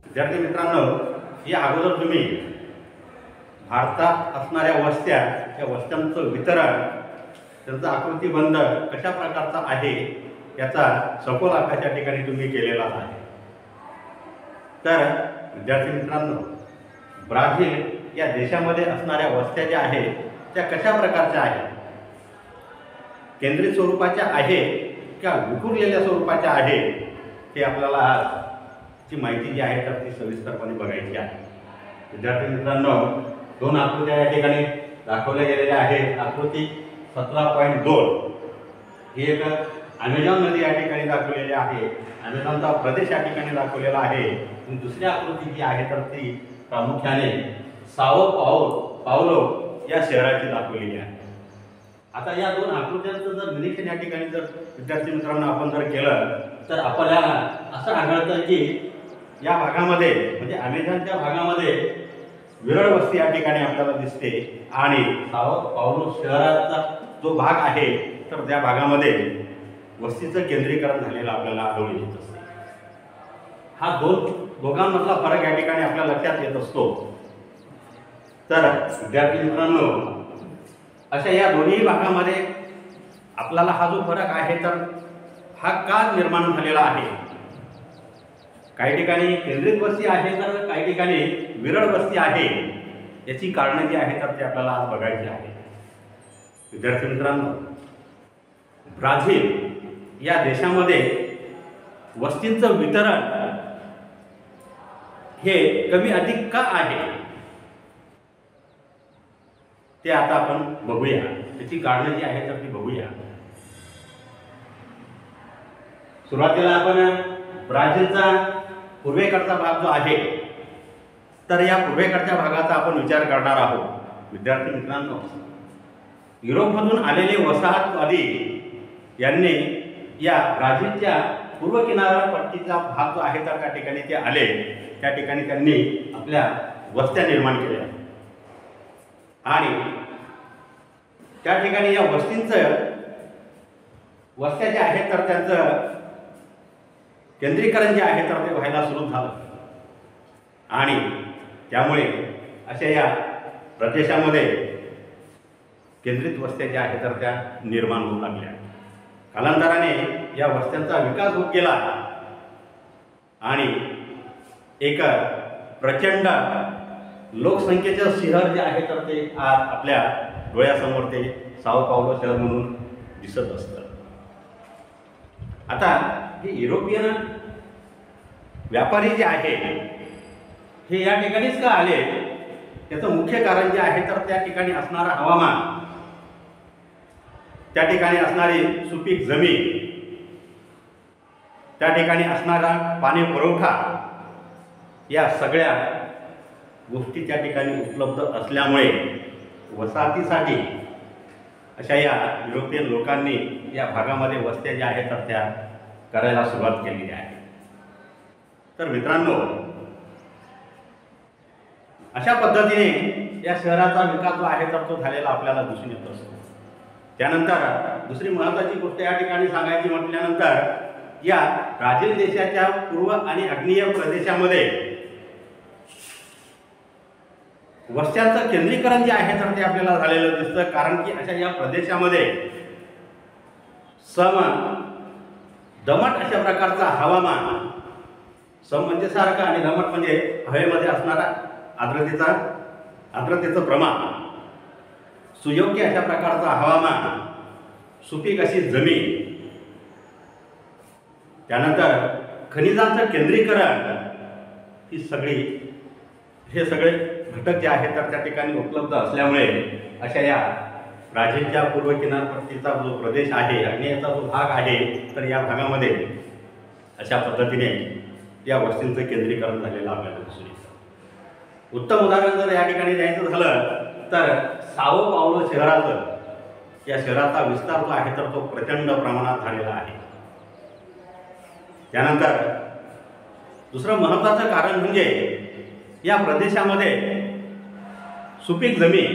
विद्यार्थी मित्रांनो, या अगोदर तुम्ही भारतात असणाऱ्या वस्त्या, त्या वस्त्यांचं वितरण, त्यांचा आकृतीबंध कशा प्रकारचा आहे याचा सखोल अभ्यास या ठिकाणी तुम्ही केलेला आहे. तर विद्यार्थी मित्रांनो, ब्राझील या देशामध्ये असणाऱ्या वस्त्या ज्या आहेत त्या कशा प्रकारच्या आहेत, केंद्रित स्वरूपाच्या आहे का विखुरलेल्या स्वरूपाच्या आहे, हे आपल्याला ची माहिती जी आहे तर ती सविस्तरपणे बघायची आहे. विद्यार्थी मित्रांनो, दोन आकृत्या या ठिकाणी दाखवल्या गेलेल्या आहेत. आकृती 17.2 ही एक अमेझॉन नदी या ठिकाणी दाखवलेली आहे, अमेझॉनचा प्रदेश या ठिकाणी दाखवलेला आहे. आणि दुसरी आकृती जी आहे तर ती प्रामुख्याने साओ पावलो या शहराची दाखवलेली आहे. आता या दोन आकृत्यांचं जर निरीक्षण या ठिकाणी जर विद्यार्थी मित्रांनो आपण जर केलं तर आपल्याला असं आढळतं की या भागामध्ये म्हणजे अमेझॉनच्या भागामध्ये विरळ वस्ती या ठिकाणी आपल्याला दिसते आणि साओ पावलो शहराचा जो भाग आहे तर त्या भागामध्ये वस्तीचं केंद्रीकरण झालेलं आपल्याला आढळून येत असते. हा दोघांमधला फरक या ठिकाणी आपल्या लक्षात येत असतो. तर विद्यार्थी मित्रांनो, अशा या दोन्ही भागामध्ये आपल्याला हा जो फरक आहे तर हा का निर्माण झालेला आहे, काही ठिकाणी केंद्रित वस्ती आहे तर काही ठिकाणी विरळ वस्ती आहे, याची कारणं जी आहेत तर ते आपल्याला आज बघायची आहे. विद्यार्थी मित्रांनो, ब्राझील या देशामध्ये वस्तींचं वितरण हे कमी अधिक का आहे ते आता आपण बघूया. त्याची कारणं जी आहेत तर ती बघूया. सुरुवातीला आपण ब्राझीलचा पूर्वेकडचा भाग जो आहे तर या पूर्वेकडच्या भागाचा आपण विचार करणार आहोत. विद्यार्थी मित्रांनो, युरोपमधून आलेले वसाहतवादी यांनी या ब्राझीलच्या पूर्व किनारपट्टीचा भाग जो आहे तर त्या ठिकाणी ते आले, त्या ठिकाणी त्यांनी आपल्या वस्त्या निर्माण केल्या आणि त्या ठिकाणी या वस्त्या ज्या आहेत तर त्यांचं केंद्रीकरण जे आहे तर ते व्हायला सुरू झालं आणि त्यामुळे अशा या प्रदेशामध्ये केंद्रित वस्त्या ज्या आहेत तर त्या निर्माण होऊ लागल्या. कालांतराने या वस्त्यांचा विकास होत गेला आणि एक प्रचंड लोकसंख्येचं शहर जे आहे तर ते आज आपल्या डोळ्यासमोर ते साओ पावलो शहर म्हणून दिसत असतं. आता हे युरोपियन व्यापारी जे आहे हे या ठिकाणीच का आले, त्याचं मुख्य कारण जे आहे तर त्या ठिकाणी असणारं हवामान, त्या ठिकाणी असणारी सुपीक जमीन, त्या ठिकाणी असणारा पाणी पुरवठा, या सगळ्या गोष्टी त्या ठिकाणी उपलब्ध असल्यामुळे वसाहतीसाठी अशा या युरोपियन लोकांनी या भागामध्ये वस्त्या ज्या आहेत तर त्या करायला सुरुवात केलेली आहे. तर मित्रांनो, अशा पद्धतीने या शहराचा विकास जो आहे तर तो झालेला आपल्याला दिसून येत असतो. त्यानंतर दुसरी महत्त्वाची गोष्ट या ठिकाणी सांगायची म्हटल्यानंतर या ब्राझील देशाच्या पूर्व आणि आग्नेय प्रदेशामध्ये वस्त्यांचं केंद्रीकरण जे आहे तर ते आपल्याला झालेलं दिसतं. कारण की अशा या प्रदेशामध्ये दमट अशा प्रकारचा हवामान, सम म्हणजे सारखा आणि दमट म्हणजे हवेमध्ये असणारा आर्द्रतेचं प्रमाण, सुयोग्य अशा प्रकारचा हवामान, सुपीक अशी जमीन, त्यानंतर खनिजांचं केंद्रीकरण, हे सगळे घटक जे आहेत तर त्या ठिकाणी उपलब्ध असल्यामुळे अशा या ब्राझीलच्या पूर्व किनारपट्टीचा जो प्रदेश आहे, आग्नेयचा जो भाग आहे तर या भागामध्ये अशा पद्धतीने या वस्तींचं केंद्रीकरण झालेलं आपल्याला दिसून येतं. उत्तम उदाहरण जर या ठिकाणी द्यायचं झालं तर साओ पावलो शहराचं, या शहराचा विस्तार जो आहे तर तो प्रचंड प्रमाणात झालेला आहे. त्यानंतर दुसरं महत्त्वाचं कारण म्हणजे या प्रदेशामध्ये सुपीक जमीन,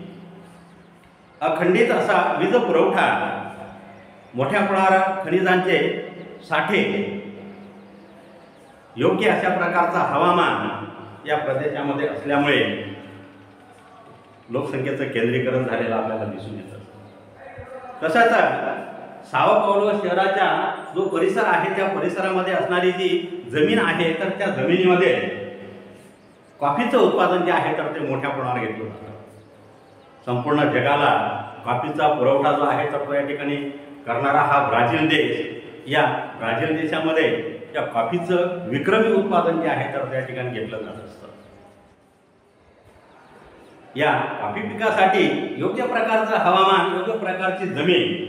अखंडित असा वीज पुरवठा, मोठ्या प्रमाणात खनिजांचे साठे योग्य अशा प्रकारचा हवामान या प्रदेशामध्ये असल्यामुळे लोकसंख्येचं केंद्रीकरण झालेलं आपल्याला दिसून येतं. तसंच साओ पावलो शहराच्या जो परिसर आहे त्या परिसरामध्ये असणारी जी जमीन आहे तर त्या जमिनीमध्ये कॉफीचं उत्पादन जे आहे तर ते मोठ्या प्रमाणावर घेतलं जातं. संपूर्ण जगाला कॉफीचा पुरवठा जो आहे तर तो या ठिकाणी करणारा हा ब्राझील देश. या ब्राझील देशामध्ये या कॉफीचं विक्रमी उत्पादन जे आहे तर त्या ठिकाणी घेतलं जात असतं. या कॉफी पिकासाठी योग्य प्रकारचं हवामान, योग्य प्रकारची जमीन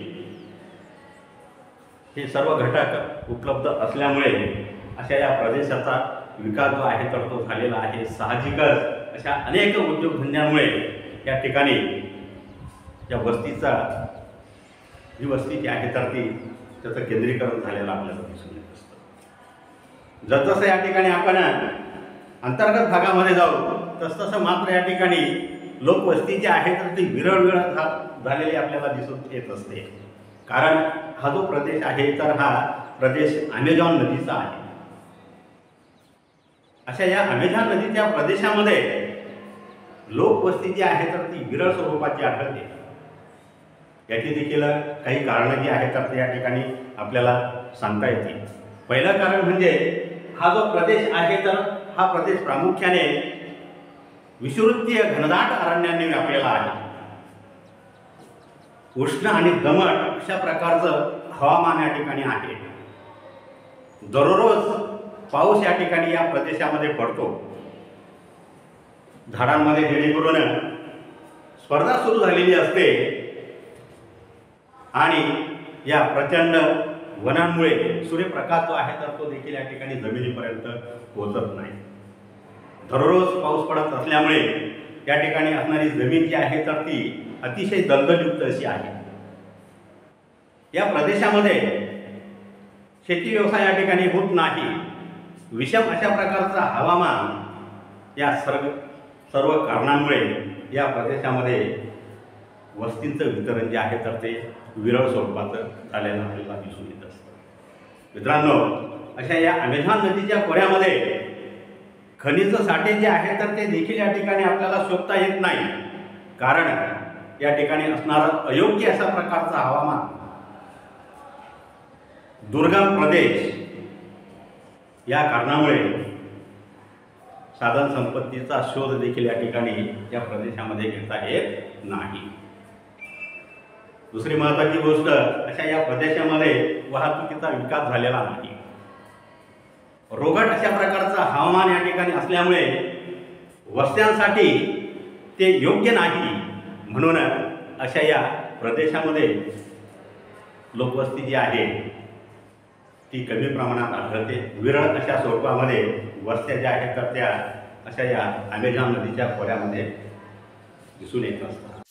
हे सर्व घटक उपलब्ध असल्यामुळे अशा या प्रदेशाचा विकास जो आहे तर तो झालेला आहे. साहजिकच अशा अनेक उद्योगधंद्यांमुळे या ठिकाणी या वस्तीचा जी वस्ती जी आहे तर ती त्याचं केंद्रीकरण झालेलं आपल्याला दिसून येत असतं. जसजसं या ठिकाणी आपण अंतर्गत भागामध्ये जाऊ तसतसं मात्र या ठिकाणी लोकवस्ती जी आहे तर ती विरळ झालेली आपल्याला दिसून येत असते. कारण हा जो प्रदेश आहे तर हा प्रदेश अमेझॉन नदीचा आहे. अशा या अमेझॉन नदीच्या प्रदेशामध्ये लोकवस्ती जी आहे तर ती विरळ स्वरूपाची आढळते. याची देखील काही कारणं जी आहेत तर या ठिकाणी आपल्याला सांगता येतील. पहिलं कारण म्हणजे हा जो प्रदेश आहे तर हा प्रदेश प्रामुख्याने विषुववृत्तीय घनदाट अरण्याने व्यापलेला आहे. उष्ण आणि दमट अशा प्रकारचं हवामान या ठिकाणी आहे. दररोज पाऊस या ठिकाणी या प्रदेशामध्ये पडतो. झाडांमध्ये जेणेकरून स्पर्धा सुरू झालेली असते आणि या प्रचंड वनांमुळे सूर्यप्रकाश जो आहे तर तो देखील या ठिकाणी जमिनीपर्यंत पोहोचत नाही. दररोज पाऊस पडत असल्यामुळे या ठिकाणी असणारी जमीन जी आहे तर ती अतिशय दलदलयुक्त अशी आहे. या प्रदेशामध्ये शेती व्यवसाय या ठिकाणी होत नाही. विषम अशा प्रकारचा हवामान या सर्व कारणांमुळे या प्रदेशामध्ये वस्तींचं वितरण जे आहे तर ते विरळ स्वरूपाचं झालेलं आपल्याला दिसून येत असतं. मित्रांनो, अशा या अमेझॉन नदीच्या खोऱ्यामध्ये खनिज साठे जे आहे तर ते देखील या ठिकाणी आपल्याला शोधता येत नाही. कारण या ठिकाणी असणारं अयोग्य अशा प्रकारचं हवामान, दुर्गम प्रदेश या कारणामुळे साधन संपत्तीचा शोध देखील या ठिकाणी या प्रदेशामध्ये घेता येत नाही. दुसरी महत्त्वाची गोष्ट, अशा या प्रदेशामध्ये वाहतुकीचा विकास झालेला नाही. रोगट अशा प्रकारचं हवामान या ठिकाणी असल्यामुळे वस्त्यांसाठी ते योग्य नाही. म्हणून अशा या प्रदेशामध्ये लोकवस्ती जी आहे ती कमी प्रमाणात आढळते. विरळ अशा स्वरूपामध्ये वस्त्या ज्या आहेत तर त्या अशा या अमेझॉन नदीच्या खोऱ्यामध्ये दिसून येत असतात.